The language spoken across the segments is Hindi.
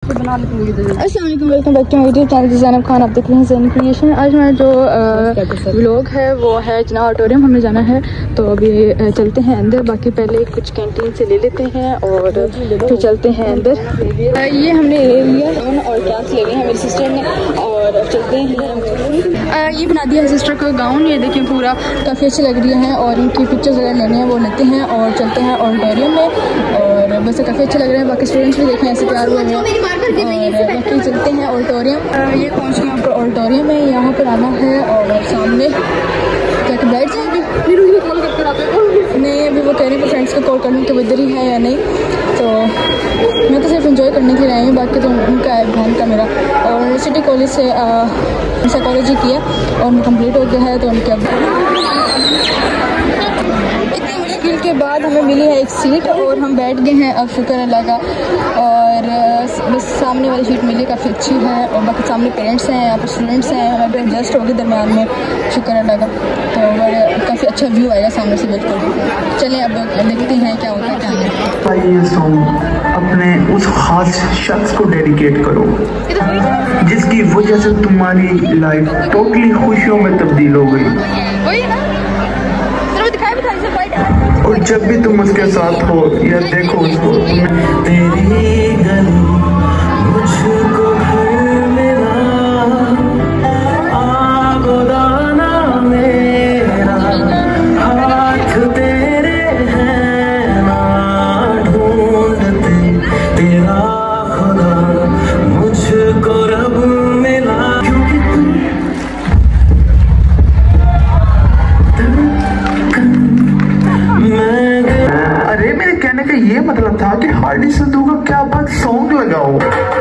अस्सलामुअलैकुम, welcome back to my YouTube channel Zainab Khan. आप देख रहे हैं ज़ैनब क्रिएशन। आज हमारा जो व्लॉग है वो है जना ऑडिटोरियम हमें जाना है, तो अभी चलते हैं अंदर। बाकी पहले कुछ कैंटीन से ले लेते हैं और फिर चलते हैं अंदर। ये हमने ले लिया और कैप्स ले लिए हैं मेरी सिस्टर ने, और चलते हैं। ये बना दिया है सिस्टर का गाउन, ये देखिए पूरा काफ़ी अच्छे लग रही है, और इनकी पिक्चर्स अगर लेने हैं वो लेते हैं और चलते हैं ऑडिटोरियम में। और वैसे काफ़ी अच्छे लग रहे हैं, बाकी स्टूडेंट्स भी देखें ऐसे तैयार हुए हैं। और बाकी चलते हैं ऑडिटोरियम। ये पहुँच गए यहाँ पर ऑडिटोरियम है, यहाँ पर आना है और सामने जाके बैठ जाएंगे। फिर कॉल करके आते नहीं, अभी वो कह रहे हैं फ्रेंड्स को कॉल करने के वो इधर ही है या नहीं, तो मैं तो सिर्फ एंजॉय करने के लिए आई हूँ, बाकी तो उनका है बहन का मेरा। और सिटी कॉलेज से साइकोलॉजी किया और उनका कंप्लीट हो गया है, तो उनके इतनी मुश्किल के बाद हमें मिली है एक सीट और हम बैठ गए हैं, अब शुक्र अल्लाह का। और बस सामने वाली सीट मिली, काफ़ी अच्छी है, और बाकी सामने पेरेंट्स हैं, यहाँ पर स्टूडेंट्स हैं, हमें भी एडजस्ट हो गए दरम्यान में, शुक्र अल्लाह का। तो काफ़ी अच्छा व्यू आएगा सामने से बिल्कुल। चलें अब देखते हैं क्या होता है क्या नहीं। ये सॉन्ग अपने उस खास शख्स को डेडिकेट करो जिसकी वजह से तुम्हारी लाइफ टोटली खुशियों में तब्दील हो गई, और जब भी तुम उसके साथ हो या देखो उसको, तेरी गली मुझको घर मिला, आगोदाना मेरा हाथ तेरे हैं ना ढूंढते, तेरा खुदा मुझको रब मिला, क्योंकि अरे मेरे कहने का ये मतलब था कि हार्डी संधू का क्या बात सॉन्ग लगाओ।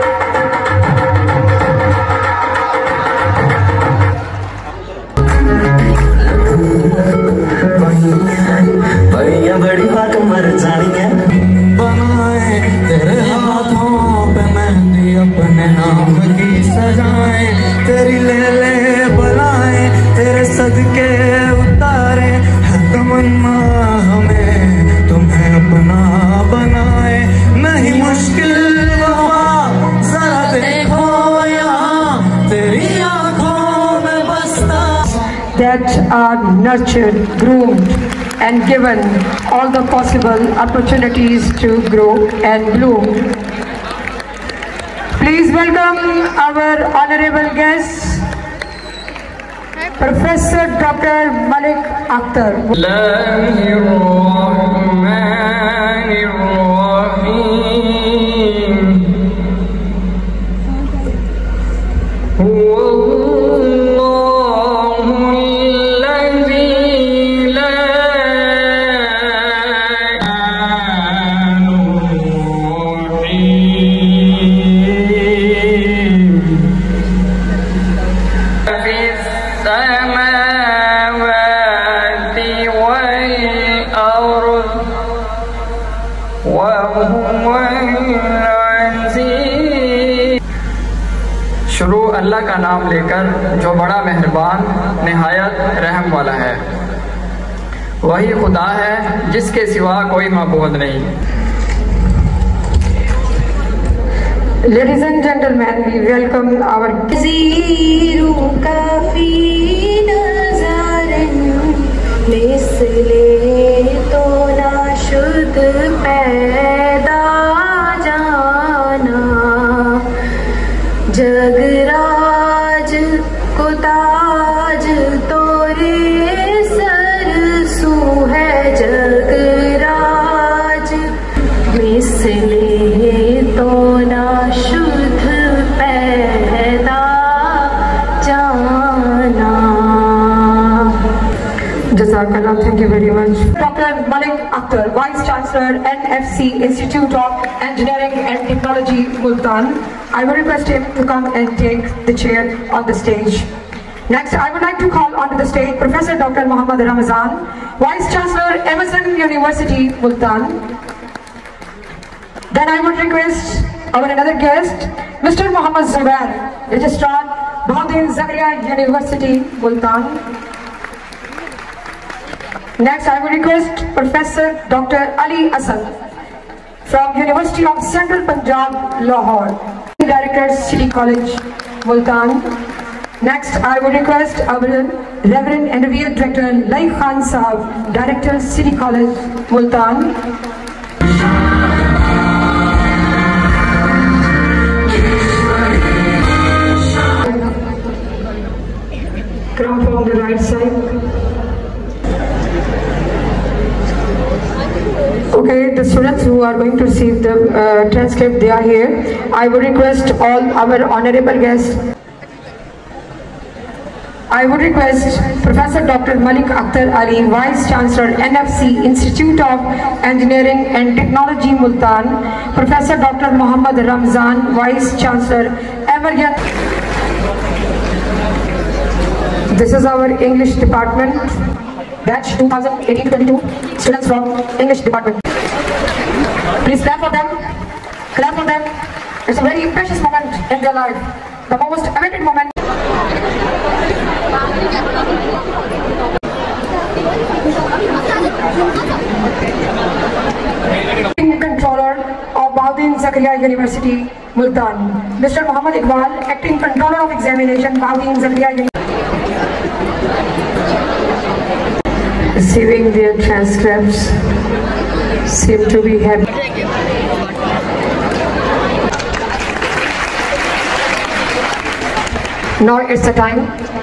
परियां बड़ी बात मर जानी है, बनाए तेरे हाथों पे मेहंदी अपने नाम की सजाए, तेरी ले ले बनाए तेरे सदके उतारे, है तमन्ना हमें तुम्हें अपना बनाए, नहीं मुश्किल वहाँ जरा देखो यहाँ तेरी आंखों में बसता। That are nurtured, groomed and given all the possible opportunities to grow and bloom. Please welcome our honorable guest, Professor Dr. Malik Akhtar. शुरू अल्लाह का नाम लेकर जो बड़ा मेहरबान निहायत रहम वाला है, वही खुदा है जिसके सिवा कोई माबूद नहीं। Ladies and gentlemen, we welcome our तो ना शुद्ध पैदा जाना, जगराज को ताज तोरे सरसू है, जगराज मिसले तो ना शुद्ध पैदा जाना। Jazakallah, thank you very much. Dr. Malik Akhtar, Vice Chancellor, NFC Institute of Engineering and Technology, Multan. I will request him to come and take the chair on the stage. Next, I would like to call onto the stage Professor Dr. Muhammad Ramazan, Vice Chancellor, Emerson University, Multan. Then I would request our another guest, Mr. Muhammad Zubair, Registrar, Bahauddin Zakaria University, Multan. Next, I will request Professor Dr. Ali Asad from University of Central Punjab, Lahore. Director, City College, Multan. Next, I would request our Reverend and Revered Director, Laif Khan Sahab, Director, City College, Multan. Come from the right side. Okay, the students who are going to receive the transcript, they are here. I would request all our honorable guests. I would request Professor Dr. Malik Akhtar Ali, Vice Chancellor, NFC, Institute of Engineering and Technology, Multan. Professor Dr. Muhammad Ramzan, Vice Chancellor, Emergent. This is our English department, batch 2018-22, students from English department. Please clap for them. Clap for them. It's a very precious moment in their life, the most awaited moment. Controller of Bauddin Zakaria University, Multan. Mr. Muhammad Iqbal, Acting Controller of Examination, Bauddin Zakaria University. Receiving their transcripts, seem to be happy. Now it's the time.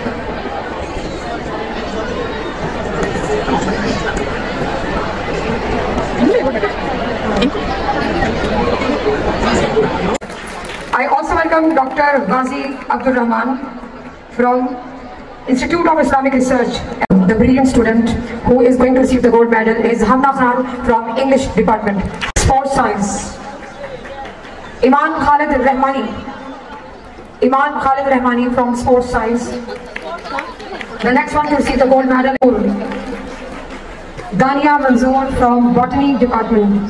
I also welcome Dr. Ghazi Abdul Rahman from Institute of Islamic Research. The brilliant student who is going to receive the gold medal is Hamna Khan from English Department. Sports Science. Iman Khalid Rahmani. Iman Khalid Rahmani from Sports Science. The next one to receive the gold medal is Dania Manzoor from Botany Department.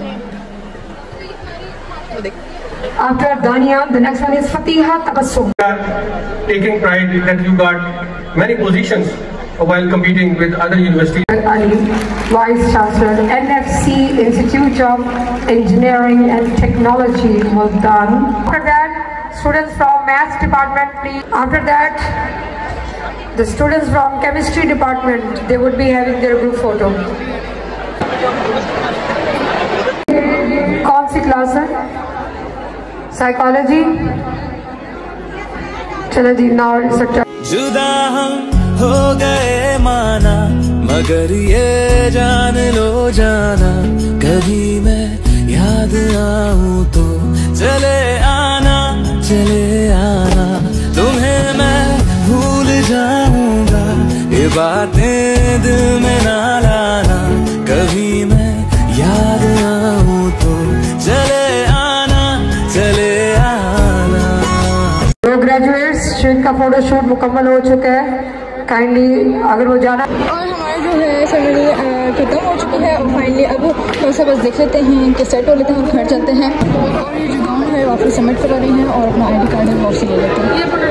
After Dania, the next one is Fatiha Tabassum. Taking pride that you got many positions while competing with other universities. Ali, Vice Chancellor, NFC, Institute of Engineering and Technology, Multan. After that, students from Maths Department, please. After that, the students from Chemistry Department, they would be having their group photo. कौन सी क्लास है? Psychology. चलो जी, now जुदा हम हो गए माना, मगर ये जान लो जाना, कभी मैं याद आऊं तो चले आना, तुम्हें मैं भूल जाऊंगा, ये बातें दिल में ना लाना, कभी मैं याद आऊं तो चले आना। ग्रेजुएट्स जिनका फोटो शूट मुकम्मल हो चुका है, काइंडली अगर वो जाना। और हमारे जो है सेरेमनी खत्म हो चुकी है और फाइनली अब थोड़ा सा बस देख लेते हैं कि सेट हो लेते हैं और घर चलते हैं। और ये जो गाउन है वापस सबमिट करा रही हैं और अपना ID कार्ड है वापस ले लेते हैं।